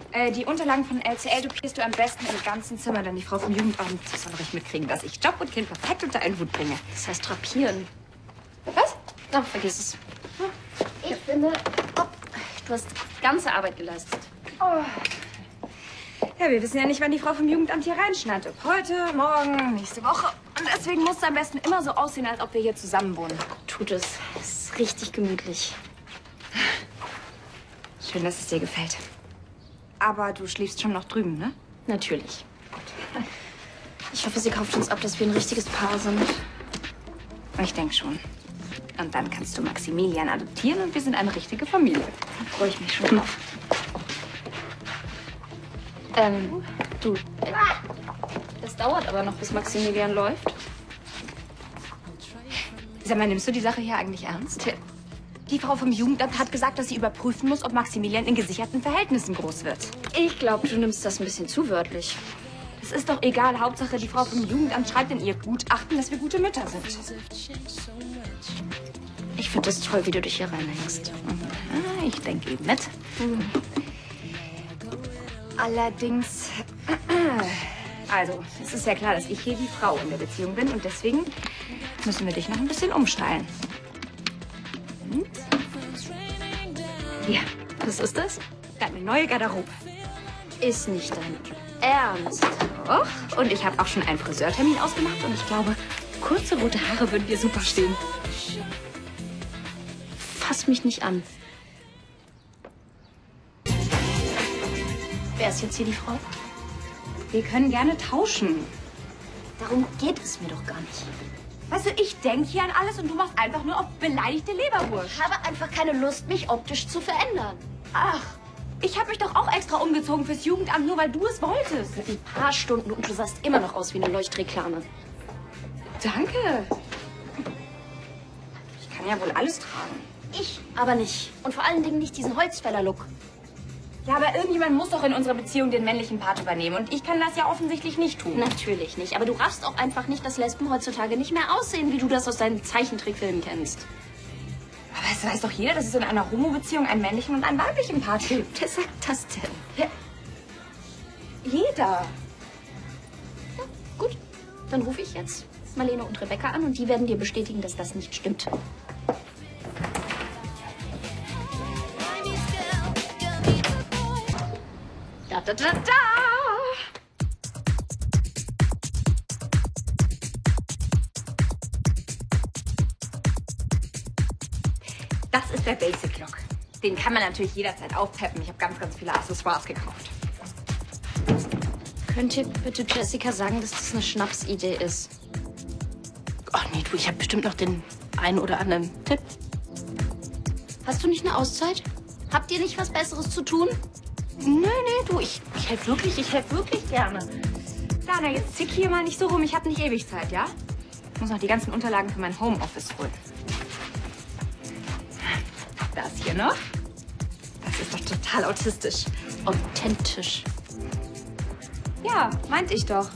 Die Unterlagen von LCL dupierst du am besten im ganzen Zimmer, denn die Frau vom Jugendamt soll noch nicht mitkriegen, dass ich Job und Kind perfekt unter einen Hut bringe. Das heißt drapieren. Was? Ach, vergiss es. Ich finde, du hast ganze Arbeit geleistet. Oh. Ja, wir wissen ja nicht, wann die Frau vom Jugendamt hier reinschneit. Ob heute, morgen, nächste Woche. Und deswegen muss es am besten immer so aussehen, als ob wir hier zusammen wohnen. Tut es. Es ist richtig gemütlich. Schön, dass es dir gefällt. Aber du schläfst schon noch drüben, ne? Natürlich. Ich hoffe, sie kauft uns ab, dass wir ein richtiges Paar sind. Ich denke schon. Und dann kannst du Maximilian adoptieren und wir sind eine richtige Familie. Da freue ich mich schon drauf. Du, das dauert aber noch, bis Maximilian läuft. Sag mal, nimmst du die Sache hier eigentlich ernst? Die Frau vom Jugendamt hat gesagt, dass sie überprüfen muss, ob Maximilian in gesicherten Verhältnissen groß wird. Ich glaube, du nimmst das ein bisschen zu wörtlich. Es ist doch egal. Hauptsache, die Frau vom Jugendamt schreibt in ihr Gutachten, dass wir gute Mütter sind. Ich finde das toll, wie du dich hier reinhängst. Ich denke eben mit. Allerdings, also, es ist ja klar, dass ich hier die Frau in der Beziehung bin und deswegen müssen wir dich noch ein bisschen umstylen. Ja, was ist das? Deine neue Garderobe. Ist nicht dein Ernst. Doch. Und ich habe auch schon einen Friseurtermin ausgemacht und ich glaube, kurze rote Haare würden dir super stehen. Fass mich nicht an. Wer ist jetzt hier die Frau? Wir können gerne tauschen. Darum geht es mir doch gar nicht. Weißt du, ich denke hier an alles und du machst einfach nur auf beleidigte Leberwurst. Ich habe einfach keine Lust, mich optisch zu verändern. Ach, ich habe mich doch auch extra umgezogen fürs Jugendamt, nur weil du es wolltest. Ein paar Stunden und du sahst immer noch aus wie eine Leuchtreklame. Danke. Ich kann ja wohl alles tragen. Ich aber nicht. Und vor allen Dingen nicht diesen Holzfäller-Look. Ja, aber irgendjemand muss doch in unserer Beziehung den männlichen Part übernehmen. Und ich kann das ja offensichtlich nicht tun. Natürlich nicht. Aber du raffst auch einfach nicht, dass Lesben heutzutage nicht mehr aussehen, wie du das aus deinen Zeichentrickfilmen kennst. Aber es weiß doch jeder, dass es in einer Homo-Beziehung einen männlichen und einen weiblichen Part gibt. Wer sagt das denn? Ja. Jeder. Ja, gut. Dann rufe ich jetzt Marlene und Rebecca an und die werden dir bestätigen, dass das nicht stimmt. Da, da, da, da. Das ist der Basic Look. Den kann man natürlich jederzeit aufpeppen. Ich habe ganz, ganz viele Accessoires gekauft. Könnt ihr bitte Jessica sagen, dass das eine Schnapsidee ist? Ach nee, du, ich habe bestimmt noch den einen oder anderen Tipp. Hast du nicht eine Auszeit? Habt ihr nicht was Besseres zu tun? Nee, du, ich helfe wirklich gerne. Dana, jetzt zick hier mal nicht so rum. Ich habe nicht ewig Zeit, ja? Ich muss noch die ganzen Unterlagen für mein Homeoffice holen. Das hier noch. Das ist doch total autistisch. Authentisch. Ja, meinte ich doch.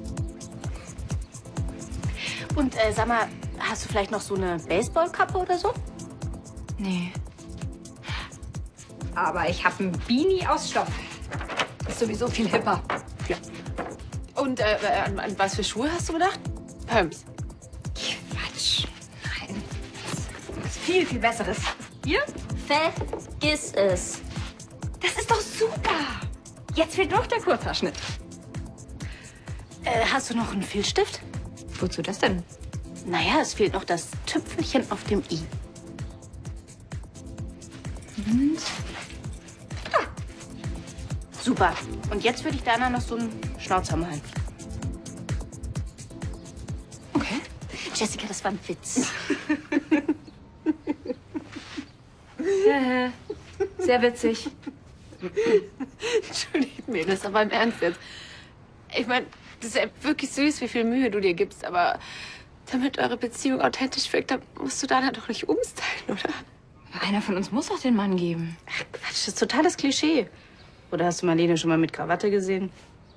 Und sag mal, hast du vielleicht noch so eine Baseballkappe oder so? Nee. Aber ich habe ein Beanie aus Stoff. Ist sowieso viel hipper. Ja. Und an was für Schuhe hast du gedacht? Pumps. Quatsch. Nein. Was viel, viel Besseres. Hier? Vergiss es. Das ist doch super. Jetzt fehlt noch der Kurzhaarschnitt. Hast du noch einen Filzstift? Wozu das denn? Naja, es fehlt noch das Tüpfelchen auf dem I. Und? Super. Und jetzt würde ich Dana noch so einen Schnauzer malen. Okay. Jessica, das war ein Witz. Sehr witzig. Entschuldigt mir, das ist aber im Ernst jetzt. Ich meine, das ist ja wirklich süß, wie viel Mühe du dir gibst, aber damit eure Beziehung authentisch wirkt, dann musst du Dana doch nicht umstylen, oder? Einer von uns muss doch den Mann geben. Ach Quatsch, das ist totales Klischee. Oder hast du Marlene schon mal mit Krawatte gesehen?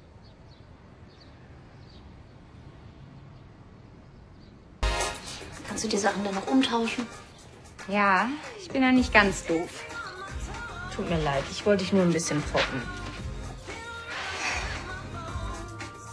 Kannst du die Sachen dann noch umtauschen? Ja, ich bin ja nicht ganz doof. Tut mir leid, ich wollte dich nur ein bisschen foppen.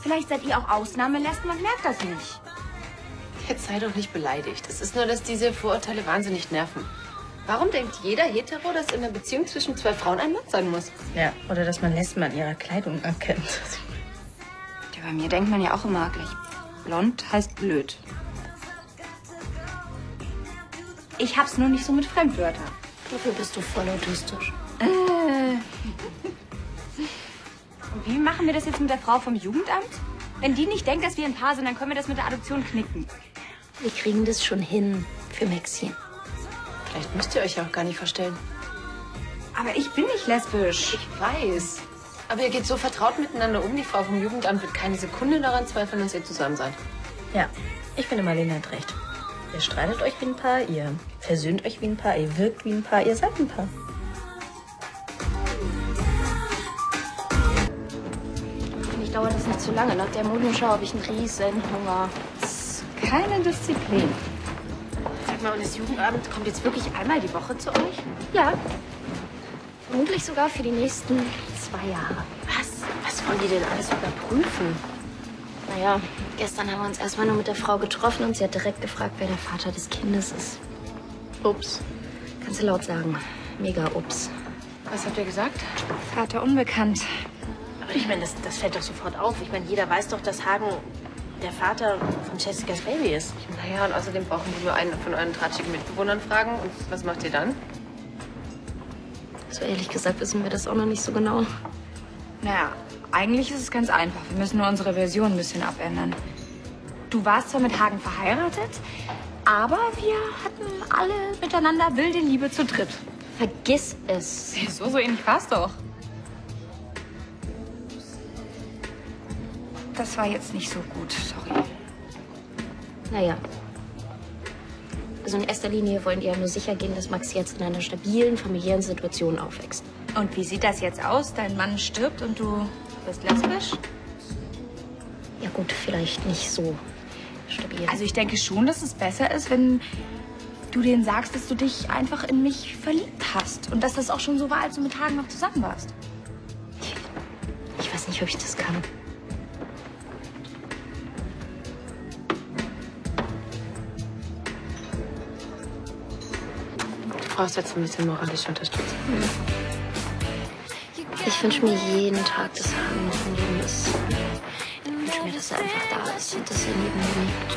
Vielleicht seid ihr auch Ausnahmelesben und merkt das nicht. Jetzt sei doch nicht beleidigt. Es ist nur, dass diese Vorurteile wahnsinnig nerven. Warum denkt jeder Hetero, dass in einer Beziehung zwischen zwei Frauen ein Mann sein muss? Ja, oder dass man Lesben an ihrer Kleidung erkennt. Ja, bei mir denkt man ja auch immer gleich, blond heißt blöd. Ich hab's nur nicht so mit Fremdwörtern. Dafür bist du voll autistisch. Und wie machen wir das jetzt mit der Frau vom Jugendamt? Wenn die nicht denkt, dass wir ein Paar sind, dann können wir das mit der Adoption knicken. Wir kriegen das schon hin für Maxi. Vielleicht müsst ihr euch ja auch gar nicht verstellen. Aber ich bin nicht lesbisch. Ich weiß. Aber ihr geht so vertraut miteinander um. Die Frau vom Jugendamt wird keine Sekunde daran zweifeln, dass ihr zusammen seid. Ja, ich finde, Marlene hat recht. Ihr streitet euch wie ein Paar, ihr versöhnt euch wie ein Paar, ihr wirkt wie ein Paar, ihr seid ein Paar. Hoffentlich dauert das nicht zu lange. Nach der Modenschau habe ich einen riesen Hunger. Keine Disziplin. Sag mal, und das Jugendamt kommt jetzt wirklich einmal die Woche zu euch? Ja. Vermutlich sogar für die nächsten 2 Jahre. Was? Was wollen die denn alles überprüfen? Naja, gestern haben wir uns erstmal nur mit der Frau getroffen und sie hat direkt gefragt, wer der Vater des Kindes ist. Ups. Kannst du laut sagen. Mega ups. Was habt ihr gesagt? Vater unbekannt. Aber ich meine, das fällt doch sofort auf. Ich meine, jeder weiß doch, dass Hagen der Vater von Jessicas Baby ist. Naja, und außerdem brauchen die nur einen von euren tratschigen Mitbewohnern fragen. Und was macht ihr dann? So ehrlich gesagt wissen wir das auch noch nicht so genau. Naja, eigentlich ist es ganz einfach. Wir müssen nur unsere Version ein bisschen abändern. Du warst zwar mit Hagen verheiratet, aber wir hatten alle miteinander wilde Liebe zu dritt. Vergiss es. So ähnlich war's doch. Das war jetzt nicht so gut, sorry. Naja. Also in erster Linie wollen die ja nur sicher gehen, dass Max jetzt in einer stabilen familiären Situation aufwächst. Und wie sieht das jetzt aus? Dein Mann stirbt und du bist lesbisch? Ja gut, vielleicht nicht so stabil. Also ich denke schon, dass es besser ist, wenn du denen sagst, dass du dich einfach in mich verliebt hast. Und dass das auch schon so war, als du mit Hagen noch zusammen warst. Ich weiß nicht, ob ich das kann. Du brauchst jetzt ein bisschen moralische Unterstützung. Ich wünsche mir jeden Tag, dass Hagen noch im Leben ist. Ich wünsche mir, dass er einfach da ist und dass er neben mir liegt.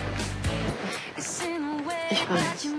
Ich weiß.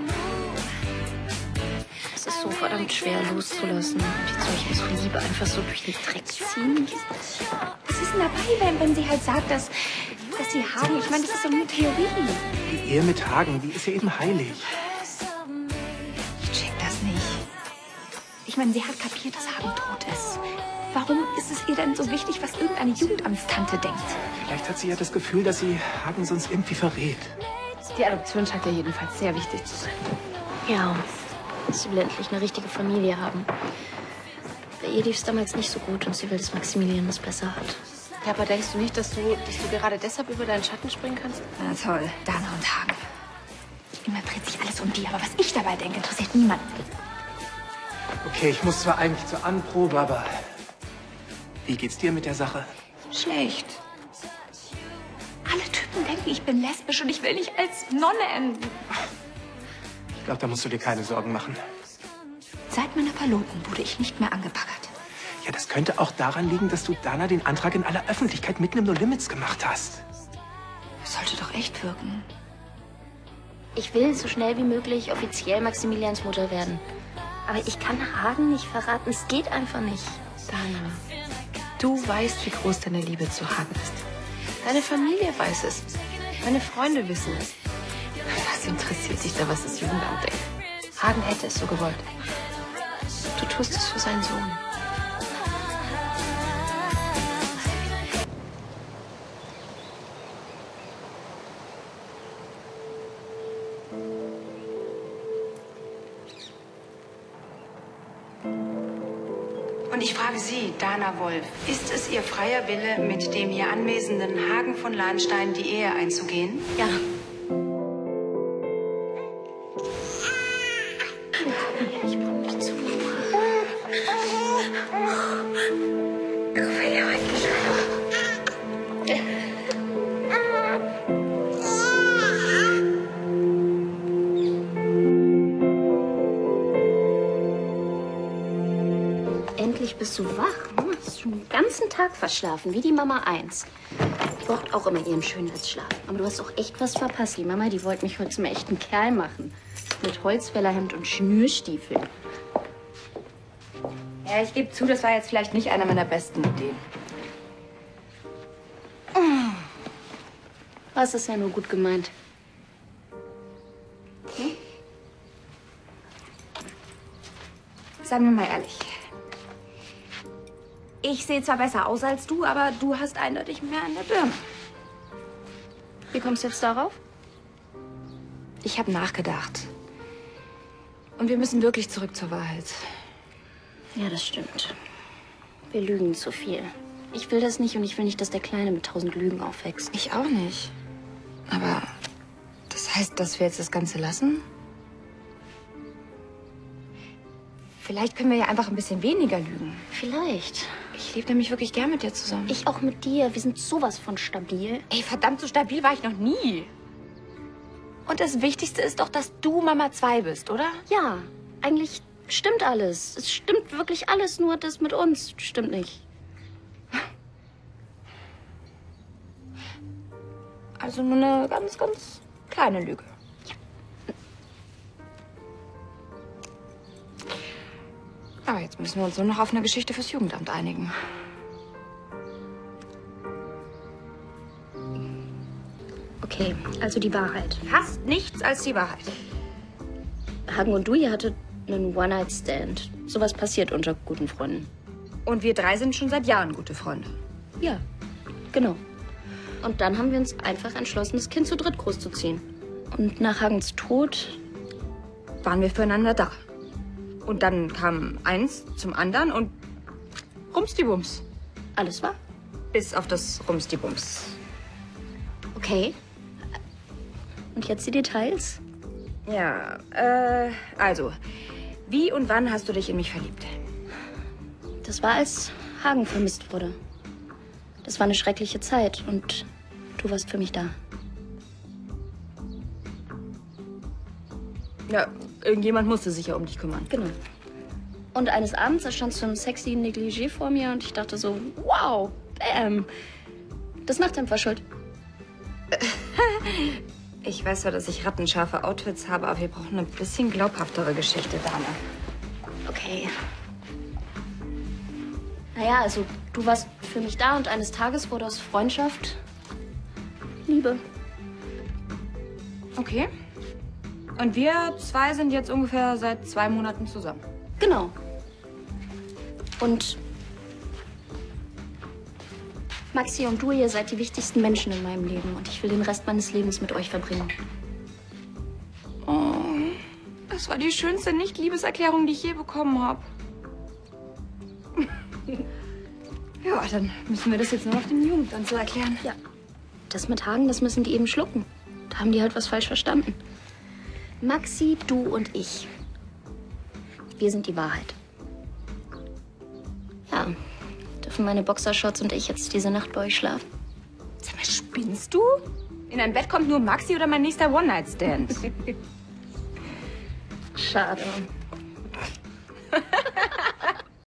Es ist so verdammt schwer loszulassen und die Zeichen zur Liebe einfach so durch den Dreck ziehen. Was ist denn dabei, wenn sie halt sagt, dass sie Hagen... Ich meine, das ist doch nur Theorie. Die Ehe mit Hagen, die ist ja eben heilig. Ich check das nicht. Ich meine, sie hat kapiert, dass Hagen tot ist. Warum ist es ihr denn so wichtig, was irgendeine Jugendamtstante denkt? Vielleicht hat sie ja das Gefühl, dass sie Hagen sonst irgendwie verrät. Die Adoption scheint ja jedenfalls sehr wichtig zu sein. Ja, sie will endlich eine richtige Familie haben. Bei ihr lief es damals nicht so gut und sie will, dass Maximilian es besser hat. Ja, aber denkst du nicht, dass du gerade deshalb über deinen Schatten springen kannst? Na toll, Dana und Hagen. Immer dreht sich alles um die, aber was ich dabei denke, interessiert niemanden. Okay, ich muss zwar eigentlich zur Anprobe, aber wie geht's dir mit der Sache? Schlecht. Alle Typen denken, ich bin lesbisch und ich will nicht als Nonne enden. Ich glaube, da musst du dir keine Sorgen machen. Seit meiner Verlobung wurde ich nicht mehr angebaggert. Ja, das könnte auch daran liegen, dass du Dana den Antrag in aller Öffentlichkeit mitten im No Limits gemacht hast. Das sollte doch echt wirken. Ich will so schnell wie möglich offiziell Maximilians Mutter werden. Aber ich kann Hagen nicht verraten. Es geht einfach nicht. Dana, du weißt, wie groß deine Liebe zu Hagen ist. Deine Familie weiß es. Deine Freunde wissen es. Was interessiert dich da, was das Jugendamt denkt? Hagen hätte es so gewollt. Du tust es für seinen Sohn. Und ich frage Sie, Dana Wolf, ist es Ihr freier Wille, mit dem hier anwesenden Hagen von Lahnstein die Ehe einzugehen? Ja. Ich brauche mich zu. Endlich bist du wach. Du hast schon den ganzen Tag verschlafen, wie die Mama 1. Die braucht auch immer ihren Schönheitsschlaf. Aber du hast auch echt was verpasst. Die Mama, die wollte mich heute zum echten Kerl machen. Mit Holzfällerhemd und Schnürstiefeln. Ja, ich gebe zu, das war jetzt vielleicht nicht einer meiner besten Ideen. Das ist ja nur gut gemeint. Hm? Seien wir mal ehrlich. Ich sehe zwar besser aus als du, aber du hast eindeutig mehr an der Birne. Wie kommst du jetzt darauf? Ich habe nachgedacht. Und wir müssen wirklich zurück zur Wahrheit. Ja, das stimmt. Wir lügen zu viel. Ich will das nicht und ich will nicht, dass der Kleine mit 1000 Lügen aufwächst. Ich auch nicht. Aber das heißt, dass wir jetzt das Ganze lassen? Vielleicht können wir ja einfach ein bisschen weniger lügen. Vielleicht. Ich lebe nämlich wirklich gern mit dir zusammen. Ich auch mit dir. Wir sind sowas von stabil. Ey, verdammt, so stabil war ich noch nie. Und das Wichtigste ist doch, dass du Mama 2 bist, oder? Ja, eigentlich stimmt alles. Es stimmt wirklich alles, nur das mit uns stimmt nicht. Also nur eine ganz, ganz kleine Lüge. Aber jetzt müssen wir uns nur noch auf eine Geschichte fürs Jugendamt einigen. Okay, also die Wahrheit. Fast nichts als die Wahrheit. Hagen und du, ihr hattet einen One-Night-Stand. Sowas passiert unter guten Freunden. Und wir 3 sind schon seit Jahren gute Freunde. Ja, genau. Und dann haben wir uns einfach entschlossen, das Kind zu dritt großzuziehen. Und nach Hagens Tod waren wir füreinander da. Und dann kam eins zum anderen und Rumsdibums. alles war. Bis auf das Rumsdibums. Okay. Und jetzt die Details? Ja, also, wie und wann hast du dich in mich verliebt? Das war, als Hagen vermisst wurde. Das war eine schreckliche Zeit und du warst für mich da. Ja, irgendjemand musste sich ja um dich kümmern. Genau. Und eines Abends, da standst du im sexy Negligé vor mir und ich dachte so, wow, bam. Das Nachthemd war schuld. Ich weiß zwar, dass ich rattenscharfe Outfits habe, aber wir brauchen eine bisschen glaubhaftere Geschichte, Dana. Okay. Naja, also du warst für mich da und eines Tages wurde aus Freundschaft Liebe. Okay. Und wir 2 sind jetzt ungefähr seit 2 Monaten zusammen. Genau. Und Maxi und du, ihr seid die wichtigsten Menschen in meinem Leben und ich will den Rest meines Lebens mit euch verbringen. Oh, das war die schönste Nicht-Liebeserklärung, die ich je bekommen habe. Ja, dann müssen wir das jetzt nur noch dem Jugendamt so erklären. Ja. Das mit Hagen, das müssen die eben schlucken. Da haben die halt was falsch verstanden. Maxi, du und ich. Wir sind die Wahrheit. Ja. Dürfen meine Boxershorts und ich jetzt diese Nacht bei euch schlafen? Sag mal, spinnst du? In dein Bett kommt nur Maxi oder mein nächster One-Night-Stand. Schade.